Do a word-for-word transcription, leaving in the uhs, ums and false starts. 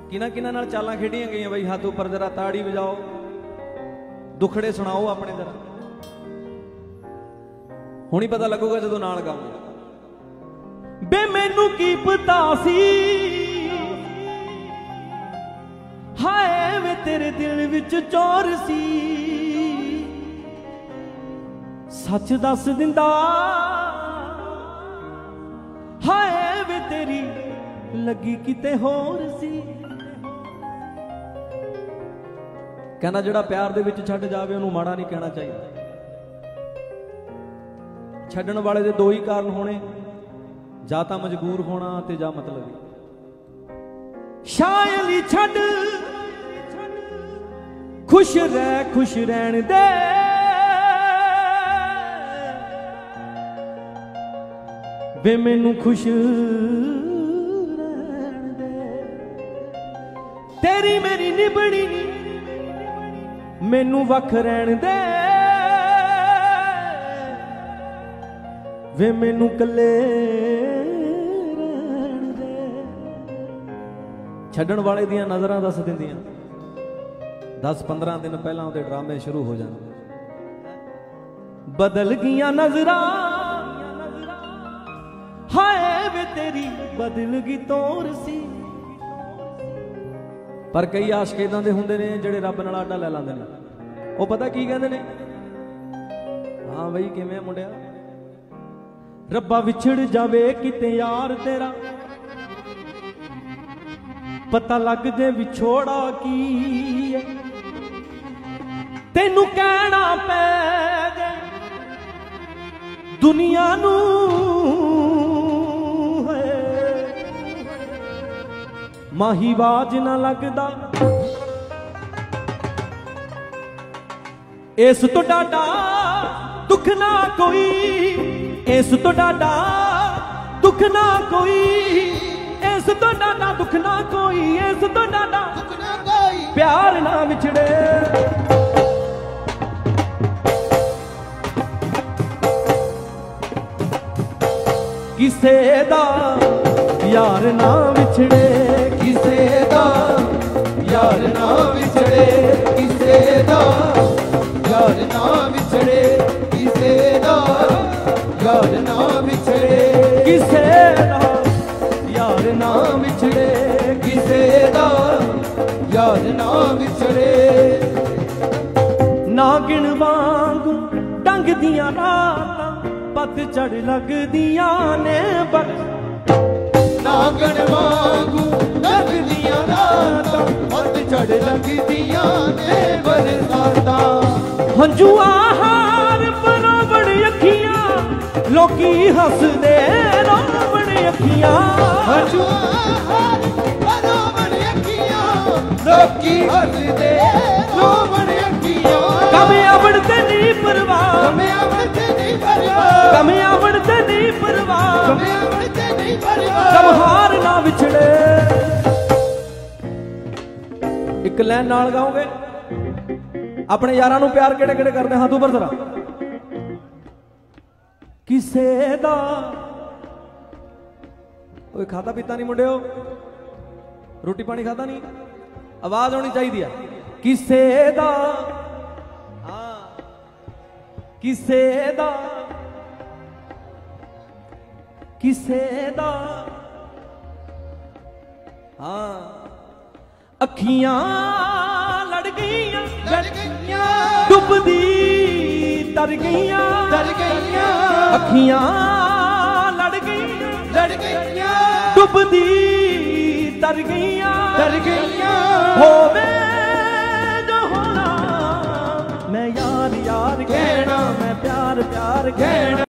किना किना नाल चालां खेडियां गईयां बई हाथ ऊपर जरा ताड़ी बजाओ दुखड़े सुनाओ अपने जरा हुण ही पता लगूगा जदों नाल गाऊंगा। बे मैनू की पता सी हाय वे तेरे दिल विच चोर सी सच दस दिंदा हाय वे तेरी लगी किते होर सी। कहना जिहड़ा प्यार दे विच छड्ड जावे उहनूं माड़ा नहीं कहना चाहिए। छड्डण वाले दे दो ही कारण होने जां तां मजबूर होना ते जां मतलब शायली छड्ड खुश रह खुश रहन दे वे मैनू खुश रहन दे तेरी मेरी निभड़ी नी मैनू वख रहन दे वे मैनू कले रहन दे। छड्डण वाले दियां नज़रां दस दिंदियां दस पंद्रह दिन पहला उहदे ड्रामे शुरू हो जाते। बदल गईयां नज़रां हाय वे तेरी बदल गई तौर सी। पर कई आशिक इदां दे हुंदे ने जिहड़े रब नाल आडा लै लांदे ने। ਉਹ पता की कहते ने हाँ बई किवें मुंडिया रब्बा विछड़ जावे किते यार तेरा पता लग जे विछोड़ा की है तेनू कहना पै गए दुनिया नू माही बाज ना लगदा इस तो डाडा दुख ना कोई इस तो डाडा दुख ना कोई इस तो डाडा दुख ना कोई इस तो डाडा दुख ना कोई प्यार ना विछड़े किसे दा यार ना विछड़े किसे दा यार ना विछड़े किसे दा यार ना विछड़े किसे दा यार ना विछड़े किसे दा यार ना विछड़े किसे दा यार ना विछड़े। ना गिण वांगू डंग दियां रातां पतझड़ लगदियां ने बक नागण वांगू लगदियां रातां पतझड़ लगदियां ने बरसातां हंजुआ हार बराबड़ अखियां लोकी हसदे रोवण अखियां हंजुआ हार बराबड़ अखियां लोकी हसदे रोवण अखियां कमे आवड़ ते नी परवाह कमे आवड़ ते नी परवाह कमे आवड़ ते नी परवाह कमे आवड़ ते नी परवाह कब हार ना विछड़े। एक लाइन नाल गाओगे अपने यारां नूं प्यार केड़े केड़े करदे हाथ ऊपर जरा किसे दा ओए खाता पीता नहीं मुंडियो रोटी पानी खाता नहीं आवाज होनी चाहिए है किसे दा हाँ किसे दा किसे दा हाँ अखियां लड़ गईयां लड़ गईयां डुबदी तर गईयां तर गईयां अखियां लड़ गईयां लड़ गईयां डुबदी तर गईयां तर गईयां होवे